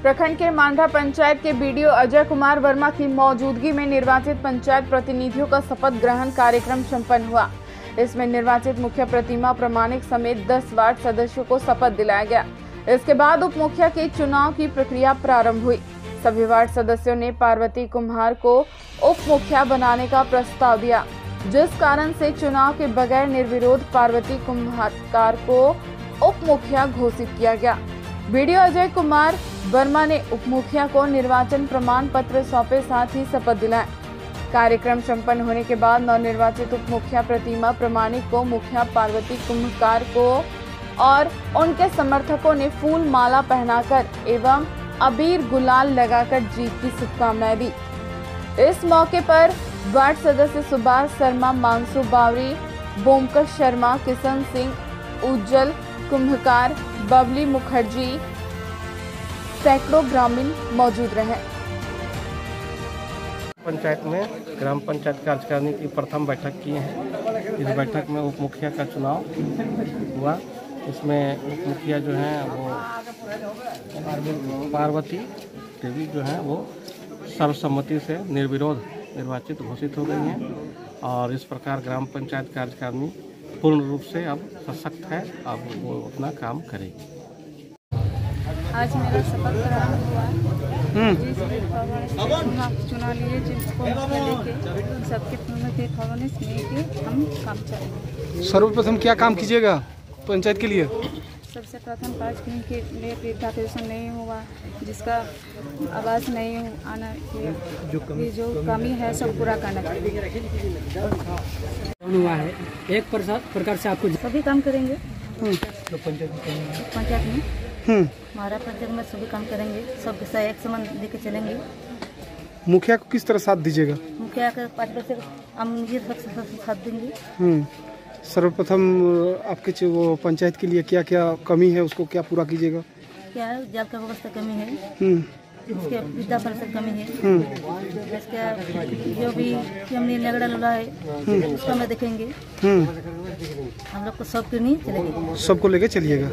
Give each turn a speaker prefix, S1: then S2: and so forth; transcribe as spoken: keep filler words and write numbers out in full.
S1: प्रखंड के मांडा पंचायत के बीडीओ अजय कुमार वर्मा की मौजूदगी में निर्वाचित पंचायत प्रतिनिधियों का शपथ ग्रहण कार्यक्रम संपन्न हुआ। इसमें निर्वाचित मुखिया प्रतिमा प्रमाणिक समेत दस वार्ड सदस्यों को शपथ दिलाया गया। इसके बाद उप मुखिया के चुनाव की प्रक्रिया प्रारंभ हुई। सभी वार्ड सदस्यों ने पार्वती कुम्हार को उप मुखिया बनाने का प्रस्ताव दिया, जिस कारण से चुनाव के बगैर निर्विरोध पार्वती कुम्हार को उप मुखिया घोषित किया गया। बीडीओ अजय कुमार वर्मा ने उप मुखिया को निर्वाचन प्रमाण पत्र सौंपे, साथ ही शपथ दिलाए। कार्यक्रम संपन्न होने के बाद नवनिर्वाचित उप मुखिया प्रतिमा प्रमाणिक को मुखिया पार्वती कुम्हार को और उनके समर्थकों ने फूल माला पहनाकर एवं अबीर गुलाल लगाकर जीत की शुभकामनाएं दी। इस मौके पर वार्ड सदस्य सुभाष शर्मा, मानसू बावरी, बोमकर शर्मा, किशन सिंह, उज्जवल कुम्भकार, बबली मुखर्जी, सैकड़ों ग्रामीण मौजूद रहे।
S2: पंचायत में ग्राम पंचायत कार्यकारिणी की प्रथम बैठक किए हैं। इस बैठक में उप मुखिया का चुनाव हुआ। इसमें उप मुखिया जो हैं वो पार्वती देवी जो हैं वो सर्वसम्मति से निर्विरोध निर्वाचित घोषित हो गई हैं और इस प्रकार ग्राम पंचायत कार्यकारिणी पूर्ण रूप से अब सशक्त है। अब वो अपना काम करेगी।
S3: आज मेरा शपथ ग्रहण हुआ। जिस चुना लिए जिसको लेके सबके भवन के हम काम चलेंगे।
S4: सर्वप्रथम क्या काम कीजिएगा पंचायत के लिए?
S3: सबसे प्रथम पाँच दिन के लिए वृद्धा पेंशन नहीं हुआ, जिसका आवास नहीं आना, ये जो कमी, जो कमी है सब पूरा करना चाहिए।
S5: हुआ है एक प्रकार से आपको
S3: सभी काम करेंगे।
S5: तो
S3: पंचायत में हमारा पंचायत में सभी काम करेंगे, सबके साथ एक समान लेके चलेंगे।
S4: मुखिया को किस तरह साथ दीजिएगा?
S3: मुखिया के पाँच बजे हम ये साथ देंगे।
S4: सर्वप्रथम आपके वो पंचायत के लिए क्या क्या कमी है, उसको क्या पूरा कीजिएगा?
S3: क्या है, जल का व्यवस्था कमी है, इसके विद्या परिषद कमी है, इसके जो भी हमने लगड़ा लुला है उसको हमें देखेंगे। हम लोग को सबके नहीं चलेंगे,
S4: सबको लेके चलिएगा।